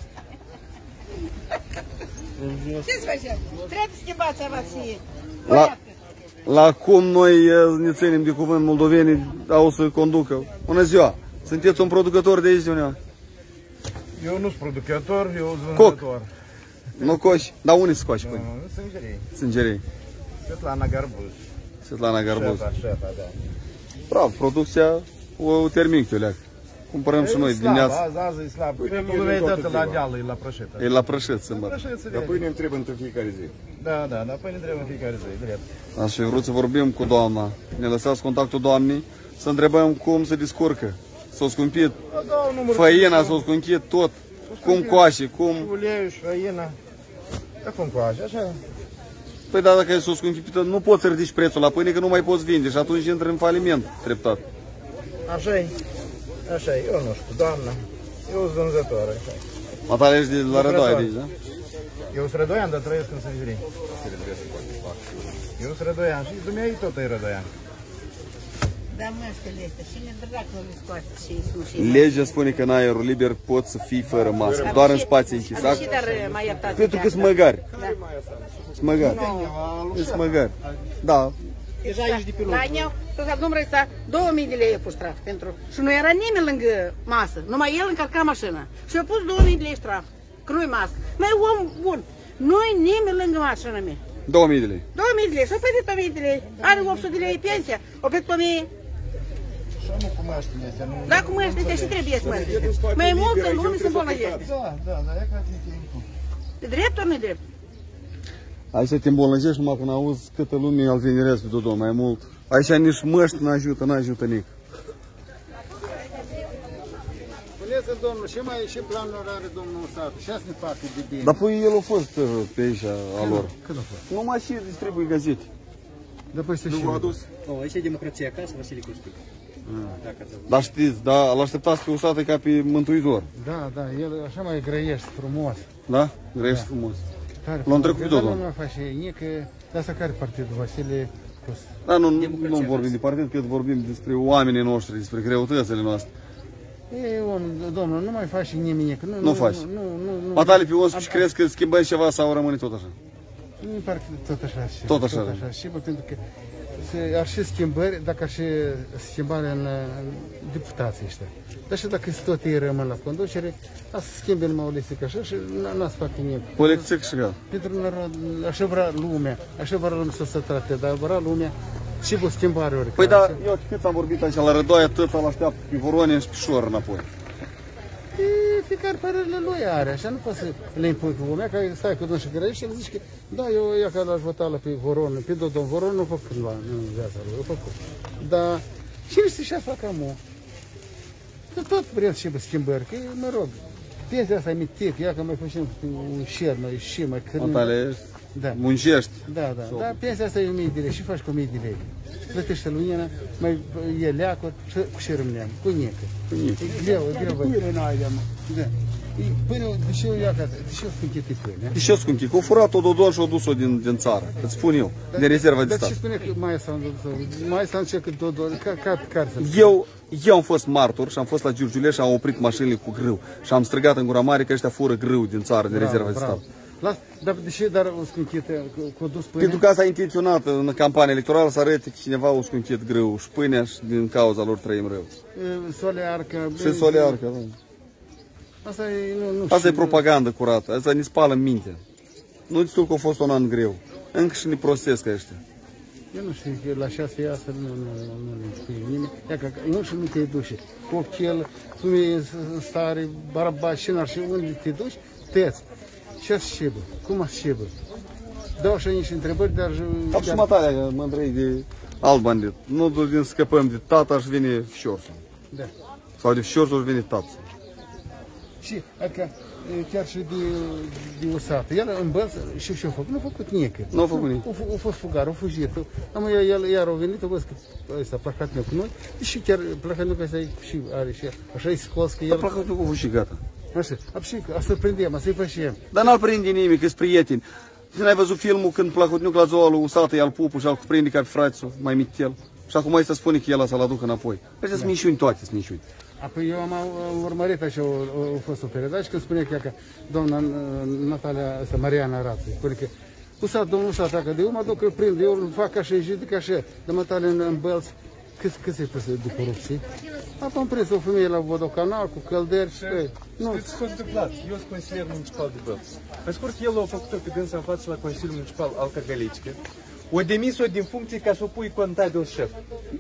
Ce să facem? Trebuie să schimbați avații. La, la cum noi ne ținem de cuvânt, moldovenii au să conducă. Bună ziua! Sunteți un producător de aici, de unde? Eu nu sunt producător, eu sunt vânzător. Nu coși? Dar unde se coși pâine? Nu, Sângerei. Sângerei. Svetlana Garbuz. Svetlana Garbuz. Șefa, șefa, da. Bravo, producția o termin că leacă. Cumpărăm și noi dimineața. Azi, azi e slab. Lumea e dată la deală, e la Prășetă. E la Prășet, sâmbătă. Dar pâine îmi trebuie în fiecare zi. Da, da, dar pâine trebuie în fiecare zi, drept. Așa, vreau să vorbim cu doamna. Ne lăsați contactul doamnei, să întrebăm cum se descurcă. S-o scumpit făina, s-o scumpit tot. Cum coașe, cum... Uleiul și făina. Da, cum coașe, așa. Păi da, dacă s-o scumpit, nu poți să ridici prețul la pâine, că nu mai poți vinde și atunci intră în faliment treptat. Așa e. Așa e, eu nu știu, doamna. Eu sunt vânzător, așa. Matale ești de la Rădoaia de aici, da? Eu sunt rădoian, dar trăiesc în Sângerii. Eu sunt rădoian și dumneai tot e rădoian. Da, măștele este. Și ne dracu nu le scoate și suși. Legea spune că în aerul liber poți să fii fără mască, doar în spații închise. Am ieșit, dar mai iertat. Pentru că sunt măgari. Smăgari. Sunt măgari. Da. Deja ești de pe loc. La Neu, să nu răsta două mii de lei e pus straf pentru... Și nu era nimeni lângă masă, numai el încărca mașina. Și a pus două mii de lei straf, că nu-i masă. Mai om bun, nu-i nimeni lângă mașina mea. două mii de lei. două mii de lei, și-a plătit pe mii de lei, are opt sute de lei pensia, o plătit pe mie. Și nu cu măștile astea, nu... Da, cu măștile și trebuie să măștile. Mai multă lume sunt bolnavești. Da, da, da, e ca timpul. De drept ori nu drept? Aici te îmbolnăgești numai când auzi câtă lume îl venerezi pe Dodon, mai mult. Aici nici măști nu ajută, nu ajută nic. Lasă domnul, și mai și planul are domnul Satu, și asta ne facă de bine. Dar păi el a fost pe aici, a lor. Când a fost? Numai și distribui gazete. Da, păi să și... Nu v-a adus? O, aici e democrația acasă, Vasile Costic. Dar știți, da, îl așteptați pe Usată ca pe mântuitor. Da, da, el așa mai grăiește frumos. Da? Grăiește Da. frumos. Tare L-am trecut frumos. tot. Dar nu mai face nică, dar asta care partidul, Vasile Costic? Da, nu, nu vorbim de partid, cât vorbim despre oamenii noștri, despre greutățile noastre. E, om, domnul, nu mai faci nimic. Nu, Nu faci. Nu, nu, nu. Matale pe os și crezi că schimbăm ceva sau rămâne tot așa? Mi pare că tot așa. Și, Tot așa, Tot da. așa. Și bă, pentru că se, ar și schimbări, dacă ar și schimbare în, în deputații ăștia. Dar și dacă tot ei rămân la conducere, a să schimbe numai o listă așa și n-a să facă nimic. Politic și gata. Pentru narod, așa vrea lumea, așa vrea lumea să se trate, dar vrea lumea și cu schimbare oricare. Păi da, eu cât am vorbit aici la Rădoi, atât îl așteaptă pe Voronin și pe Șor înapoi. E, fiecare părerile lui are, așa nu poți să le impui pe lumea, că stai cu domnul și grăiești și el zici că da, eu ia că l-aș vota la pe Voron, pe Dodon Voron, nu a făcut cândva în viața lui, a făcut. Dar cine știe și așa ca mu? Că tot vreau și schimbări, că mă rog, pensia asta e mitic, ia că mai facem un șer, mai și mai când... Matale, da. muncești. Da, da, dar pensia asta e o mie de lei și faci cu o mie de lei. Plătește luina, mai e leacuri și cu și rămâneam, cu niecă. E greu, e greu. Pâine n-ai de mă. Da. Pâine, deși eu ia ca, deși eu scunchit pâine. De ce scunchit? Că au furat o Dodon și o dus-o din, din țară, îți spun eu, de rezerva de Dar stat. ce spune că mai s-a mai s-a încercat Dodon, ca, ca, care să Eu, eu am fost martor și am fost la Giurgiuleș și am oprit mașinile cu grâu și am strigat în gura mare că ăștia fură grâu din țară, de rezerva de stat. Las, dar de ce dar o scunchită cu dus pâine? Pentru că asta a intenționat în campania electorală să arate că cineva o scunchit grâu și pâinea și din cauza lor trăim rău. Solearcă. Și solearcă, da. Asta e, nu, nu Asta e știu. propagandă curată, asta ne spală mintea. Nu destul că a fost un an greu, încă și ne prostesc ăștia. Eu nu știu, că la șase iasă nu, nu, nu, nu știu nimeni. Ia că nu știu, nu te duci. Cocktail, tu e stare, barabat și n-ar și unde te duci, teți. Ce-ați șebă? Cum ați șebă? Dau așa niște întrebări, dar... Am și matarea, mă întreb de alt bandit. Nu din scăpăm de tata și vine fișorsul. Da. Sau de fișorsul și vine tatăl. Și, adică, chiar și de, de Usată. El în bălță, și ce-a făcut? Nu a făcut nică. Nu a făcut nică. A fost fugar, a fugit. Am el iar a venit, a văzut că ăsta Plahotniuc cu noi. Și chiar Plahotniuc ăsta și are și așa e scos că el... Plahotniuc a fost și gata. Așa, și să-l prindem, să-i facem. Dar n-al prinde nimic, că-s prieteni. N-ai văzut filmul când Plahotniuc la zoa lui Usată i-al pupul și al cuprinde ca pe frațul, mai mitel. Și acum mai să spune că el să-l aducă înapoi. Astea sunt mișuni, toate sunt mișuni. Apoi eu am urmărit așa, a fost o perioadă și când spune că doamna Natalia, asta, Mariana Rață, spune că Usat, domnul Usat, dacă de eu mă duc, îl prind, eu îl fac așa, judic așa, de Natalia în, în bălț, cât, cât se păsă de corupție? Apoi am prins o femeie la vodocanal cu călderi și... Nu, știți ce s-a întâmplat? Eu sunt consilier municipal de Bălți. Pe scurt, el a făcut-o pe dânsa în față la Consiliul Municipal al Căgălicică. O demis-o din funcție ca să o pui contabil șef.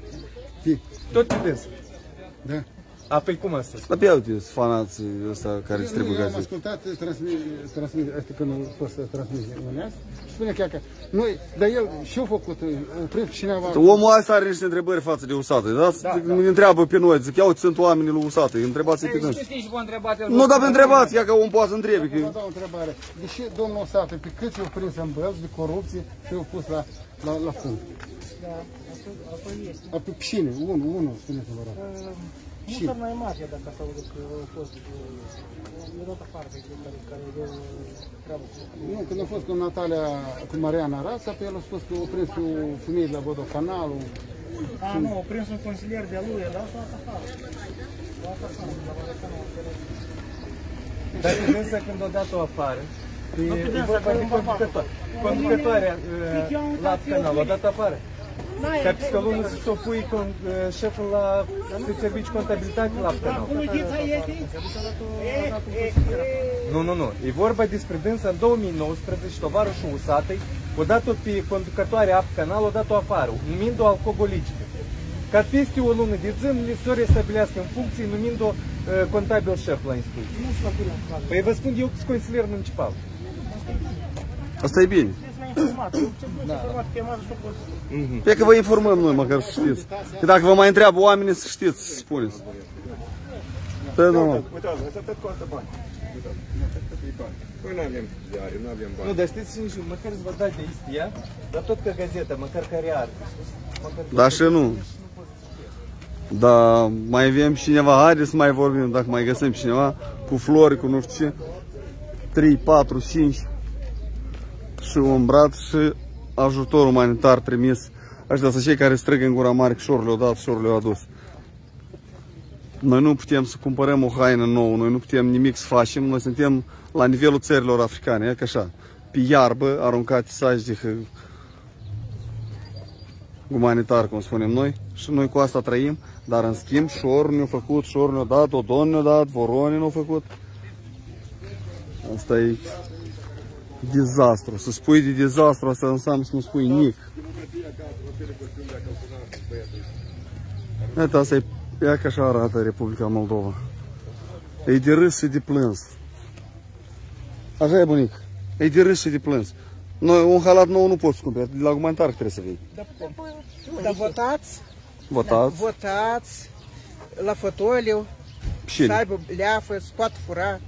Tot pe dânsa. Da. A, păi cum asta? Dar pe uite, fanații ăsta care îți trebuie Eu am gazete. ascultat transmisiunea, asta când a fost transmisiunea asta, și spune că noi, dar el și-a făcut, a prins cineva... Omul ăsta are niște întrebări față de Usată, da? Ne întreabă pe noi, zic, ia uite, sunt oamenii lui Usată, întrebați-i pe noi. Nu, dar pe întrebați, ia că om poate să întrebe. Vă dau o întrebare. Deși domnul Usată, pe cât i-a prins în bălți de corupție și i-a pus la, la, la fund? Da, asta este. A, pe cine? Unul, unul, spuneți-vă, rog. Nu s-ar mai mare dacă s-a auzit că a fost e dat afară pe care, care e treabă. Nu, când a fost cu Natalia, cu Mariana Rața, pe el a spus că a prins o femeie la vodocanalul. A, nu, a prins un consilier de-a lui, dar s-a dat afară. S-a dat afară, la vodocanalul. Dar pe dânsa când a dat-o afară, e vorba de conducătoarea la canal, a dat afară. Ca piscălunul să s-o pui șeful la serviciu contabilitate la canal. Nu, nu, nu. E vorba despre dânsa în două mii nouăsprezece, tovarășul Usatei, o dat-o pe conducătoarea apă canal, o dat-o afară, numind-o alcoolicică. Ca peste o lună de zile să o restabilească în funcție, numind-o contabil șef la instituție. Păi vă spun eu că sunt consilier municipal. Asta e bine. Pe că vă informăm noi, măcar să știți. Că dacă vă mai întreabă oamenii, să știți, să spuneți. Da, normal. Uitați, asta tot costă bani. Noi nu avem ziare, nu avem bani. Nu, dar știți și nici măcar să vă dați de istia, dar tot pe gazetă, măcar care are. Da, și nu. Da, mai avem cineva, haideți să mai vorbim, dacă mai găsim cineva, cu flori, cu nu știu ce, trei, patru, cinci și un brat și ajutor umanitar trimis. Aștia sunt cei care strâng în gura mare, că șor le-au dat, șor le-au adus. Noi nu putem să cumpărăm o haină nouă, noi nu putem nimic să facem, noi suntem la nivelul țărilor africane, e ca așa, pe iarbă, aruncate saci de umanitar, cum spunem noi, și noi cu asta trăim, dar în schimb șor ne-au făcut, șor ne-au dat, Dodon ne-au dat, Voroni ne-au făcut. Asta e dezastru. Să spui de dezastru, asta înseamnă să nu spui nimic. Uite, asta e, ia că așa arată Republica Moldova. E de râs și de plâns. Așa e, bunic. E de râs și de plâns. Noi, un halat nou nu poți cumperi, de la umanitar trebuie să vii. Dar votați, Votați. votați la fotoliu, să aibă leafă, să poată fura.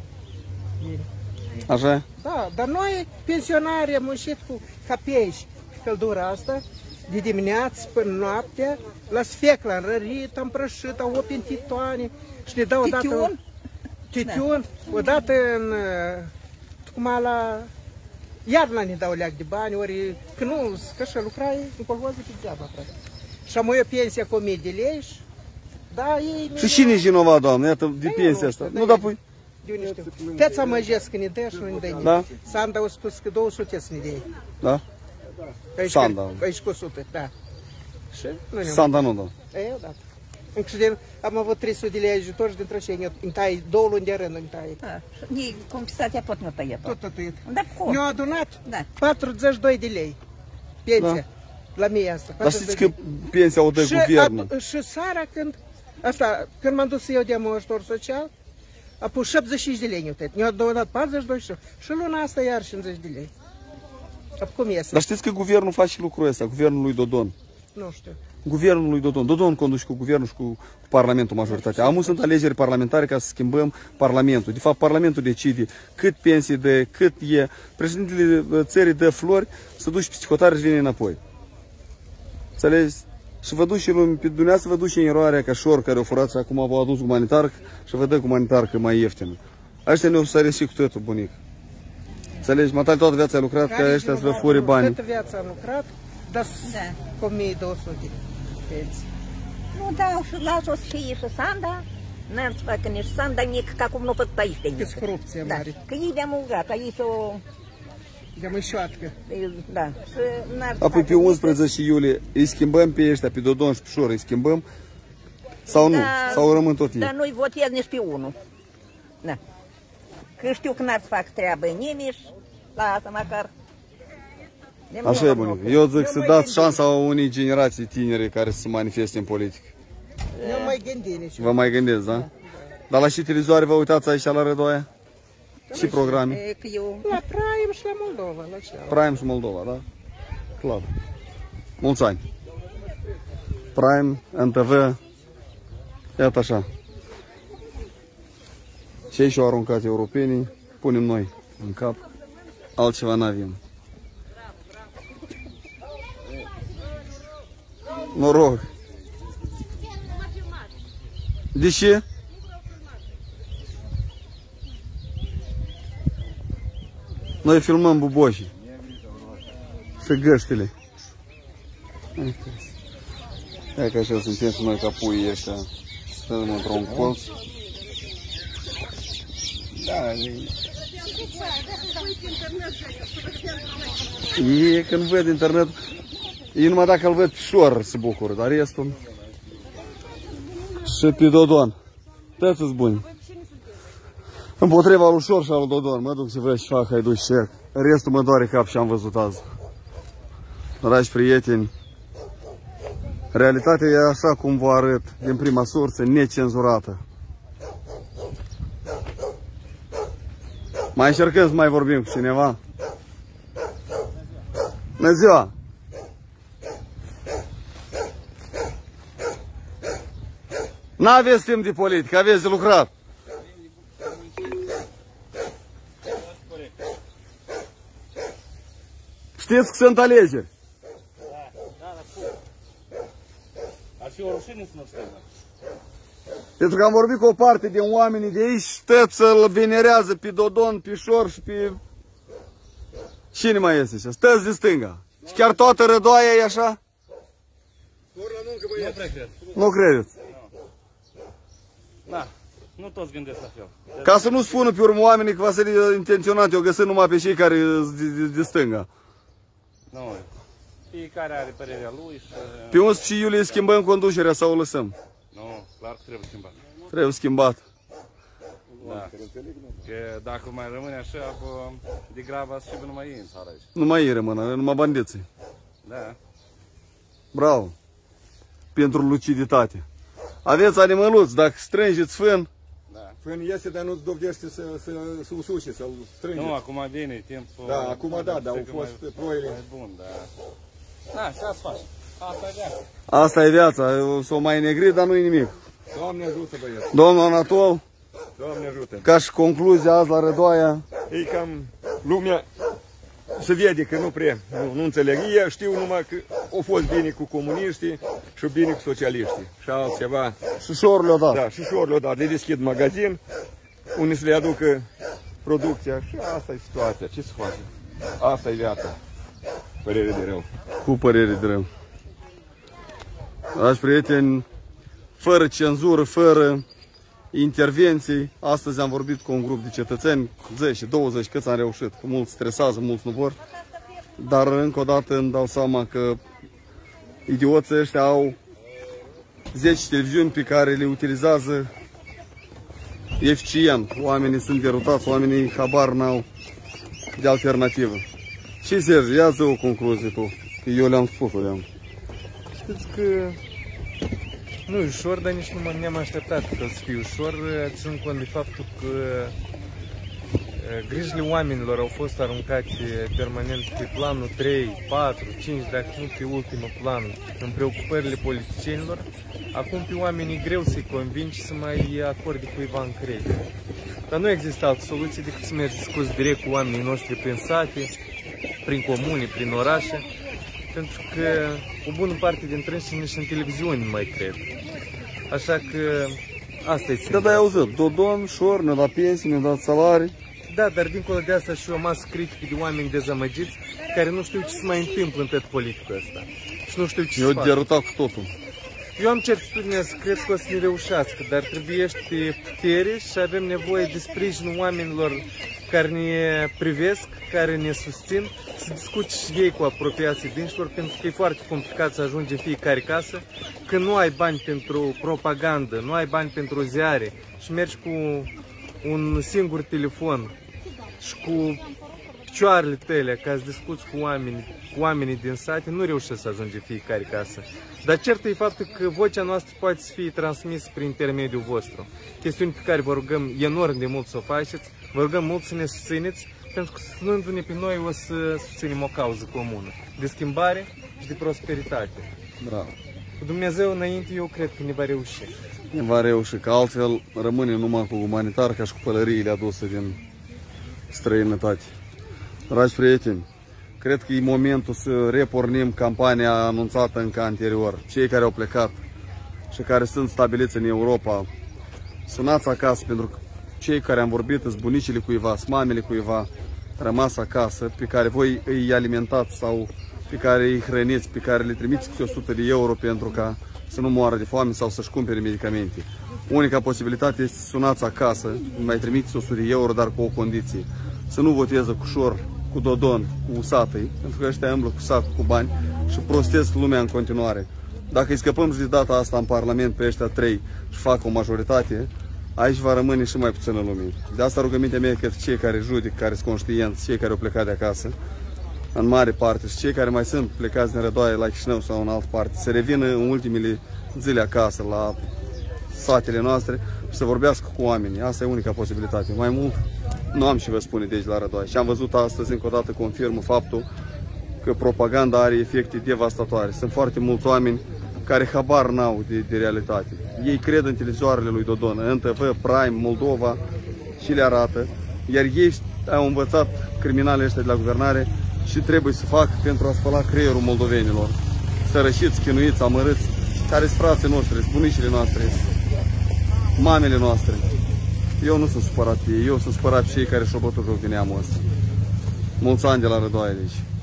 Așa e? Da, dar noi, pensionari, am muncit cu capeși căldura asta, de dimineață până noaptea, la sfeclă, am rărit, am prășit, am oprit titoane și ne dau odată... Titiun? Titiun, odată în... cum la... Iarna ne dau leac de bani, ori că nu, că și lucrai în colhoză pe deaba, frate. Și am eu pensia cu o mie de lei și... Da, ei... Și cine e vinovat, doamne, iată, de pensia asta? Nu, da, pui... De unde știu. Teța măgesc că ne dă și nu ne dă nimic. Da? Sanda a spus că două sute să ne dea. Da? Aici, Sanda. Aici cu o sută, da. Și nu Sanda nu, da. E, da. Încă și de, am avut trei sute de lei ajutor și dintre cei îmi tai două luni de rând îmi tai. Ei, compensația tot mi-a tăiat. Tot a tăiat. Da, cum? Ne-au adunat Da. patruzeci și doi de lei. Pensia. La mie asta. Dar știți că pensia o dă guvernul. Și seara când, asta, când m-am dus să iau de ajutor social, a pus șaptezeci și cinci de lei ne-au ne-au donat patruzeci și doi și, și luna asta iar cincizeci de lei. Cum iese? Dar știți că guvernul face lucrul ăsta, guvernul lui Dodon. Nu știu. Guvernul lui Dodon. Dodon conduce cu guvernul și cu, cu Parlamentul majoritatea. Amu sunt alegeri parlamentare ca să schimbăm Parlamentul. De fapt, Parlamentul decide cât pensii de, cât e. Președintele țării dă flori, să duci pe hotare și vine înapoi. Înțelegi? Și vă duce lume, pe dumneavoastră vă duce în eroarea ca șor care o furați acum v-au adus umanitar și vă dă cu umanitar că mai ieftin. Ăștia ne-au sărit și cu totul, bunic. Înțelegi? Matale toată viața a lucrat ca ăștia să vă fure bani. Toată viața am lucrat, dar cu o mie două sute pensii. Nu, da, și las-o și ei și Sanda, n-ar să facă nici Sanda nici, că acum nu fac aici de nici. Că corupție mare. Că ei de-am ugat, aici o... De-am șoatcă. Da, și n-ar să apoi pe unsprezece iulie îi schimbăm pe ăștia, pe Dodon și pe Șor, îi schimbăm? Sau nu? Sau rămân tot ei? Dar nu-i votez nici pe unul. Da. Că știu că n-ar să fac treabă nimic, la asta măcar. Așa e, bunic. Eu zic să dați șansa unei generații tinere care să se manifeste în politică. Nu mai gândi nici. Vă mai gândeți, da? Dar la și televizoare vă uitați aici la Rădoaia? Și programe? La Prime și la Moldova. La ce? Prime și Moldova, da? Clar. Mulți ani. Prime, N T V, iată așa. Și aici au aruncat europenii, punem noi în cap, altceva n-avem. Noroc. De ce? Noi filmăm buboșii și găștile. Hai că așa suntem și noi ca puii ăștia. Stăm într-un colț. Da, e când văd internet, e numai dacă îl văd pe Șor se bucură, dar restul și pe Dodon. Toți-s buni. Împotriva lui Șor și al lui Dodon, mă duc să văd și fac haiduci și restul mă doare cap și am văzut azi. Dragi prieteni, realitatea e așa cum vă arăt, din prima sursă, necenzurată. Mai încercăm să mai vorbim cu cineva? Bună ziua! N-aveți timp de politică, aveți de lucrat. Știți că sunt alegeri. Da, da, da, cum? Ar fi o rușine să nu știm. Pentru că am vorbit cu o parte din oamenii de aici, știți să-l venerează pe Dodon, pe Șor și pe... Cine mai este așa? Stăți de stânga. Și chiar toată Rădoaia e așa? Nu prea cred. Nu credeți? Da, nu toți gândesc la fel. Ca să nu spună pe urmă oamenii că Vasile intenționat, eu găsesc numai pe cei care sunt de, de, de stânga. Nu, fiecare are părerea lui și... Pe uns și Iulie schimbăm conducerea sau o lăsăm? Nu, clar că trebuie schimbat. Trebuie schimbat. Da. Că dacă mai rămâne așa, de grava și nu mai e în țara aici. Nu mai e rămână, numai bandiții. Da. Bravo. Pentru luciditate. Aveți animăluți, dacă strângeți fân... Da. Fân iese, dar nu-ți dovedește să, să, să usuce, să-l strângeți. Nu, acum vine timpul... Da, acum da, dar au fost proile. Bun, da. Da, și asta faci. Asta e viața. Asta e viața, s-o mai negrit, dar nu-i nimic. Doamne ajută, băieți. Domnul Anatol, Doamne ajută. ca și concluzia azi la Rădoaia... E cam lumea se vede că nu prea, nu, nu înțeleg. Ei știu numai că au fost bine cu comuniștii și bine cu socialiștii. Și altceva. Și șor le-au dat. Da, și șor le-au dat. Le deschid magazin, unde să le aducă producția. Și asta e situația. Ce să face? Asta e viața. Părere de rău. Cu părere de rău. Dragi prieteni, fără cenzură, fără intervenții, astăzi am vorbit cu un grup de cetățeni, zece, douăzeci, câți am reușit, că mulți stresează, mulți nu vor, dar încă o dată îmi dau seama că idioții ăștia au zece televiziuni pe care le utilizează eficient. Oamenii sunt derutați, oamenii habar n-au de alternativă. Și Sergiu, ia-ți o concluzie tu, că eu le-am spus-o, le-am. Știți că nu e ușor, dar nici nu ne-am așteptat că să fie ușor, ținând cont de faptul că grijile oamenilor au fost aruncate permanent pe planul trei, patru, cinci, dacă nu pe ultimul plan, în preocupările politicienilor. Acum pe oamenii e greu să-i convingi să mai acorde cuiva încredere. Dar nu există altă soluție decât să mergi discuți direct cu oamenii noștri prin sate, prin comune, prin orașe, pentru că o bună parte dintre ei nici în televiziuni nu mai cred. Așa că asta e singur. Da, da, ai auzit, Dodon, Șor, ne-a dat pensii, ne-a dat salarii. Da, dar dincolo de asta și o masă critică de oameni dezamăgiți care nu știu ce se mai întâmplă în tot politicul ăsta. Și nu știu ce Eu să fac. derutat cu totul. Eu am certitudinea să cred că o să ne reușească, dar trebuiește putere și avem nevoie de sprijinul oamenilor care ne privesc, care ne susțin, să discute și ei cu apropiații dinșilor, pentru că e foarte complicat să ajungi în fiecare casă, când nu ai bani pentru propagandă, nu ai bani pentru ziare și mergi cu un singur telefon și cu picioarele tale ca să discuți cu oamenii, cu oamenii din sate, nu reușești să ajungi în fiecare casă. Dar cert e faptul că vocea noastră poate să fie transmisă prin intermediul vostru. Chestiuni pe care vă rugăm enorm de mult să o faceți, vă rugăm mult să ne susțineți, pentru că susținându-ne pe noi o să susținem o cauză comună de schimbare și de prosperitate. Bravo. Cu Dumnezeu înainte, eu cred că ne va reuși. Ne va reuși, că altfel rămâne numai cu umanitar ca și cu pălăriile aduse din străinătate. Dragi prieteni, cred că e momentul să repornim campania anunțată încă anterior. Cei care au plecat și care sunt stabiliți în Europa, sunați acasă, pentru că cei care am vorbit sunt bunicile cuiva, sunt mamele cuiva rămas acasă, pe care voi îi alimentați sau pe care îi hrăniți, pe care le trimiți cu o sută de euro pentru ca să nu moară de foame sau să-și cumpere medicamente. Unica posibilitate este să sunați acasă, mai trimiți o sută de euro, dar cu o condiție. Să nu voteze cu Șor, cu Dodon, cu Usatăi, pentru că ăștia îmblă cu sacul cu bani și prostesc lumea în continuare. Dacă îi scăpăm și de data asta în Parlament pe ăștia trei și fac o majoritate, aici va rămâne și mai puțină lume. De asta rugămintea mea către cei care judic, care sunt conștienți, cei care au plecat de acasă, în mare parte, și cei care mai sunt plecați din Rădoaie la Chișinău sau în altă parte, să revină în ultimele zile acasă, la satele noastre și să vorbească cu oamenii. Asta e unica posibilitate. Mai mult nu am și vă spune de aici la Rădoaie. Și am văzut astăzi, încă o dată confirmă faptul că propaganda are efecte devastatoare. Sunt foarte mulți oameni care habar n-au de, de realitate. Ei cred în televizoarele lui Dodon, în T V, Prime, Moldova și le arată, iar ei au învățat criminalii ăștia de la guvernare și trebuie să fac pentru a spăla creierul moldovenilor. Sărășiți, chinuiți, amărâți, care sunt frații noștri, bunicile noastre, mamele noastre. Eu nu sunt supărat pe ei, eu sunt supărat pe cei care și-au bătut joc din neamul ăsta. Mulți ani de la rădoaie, deci.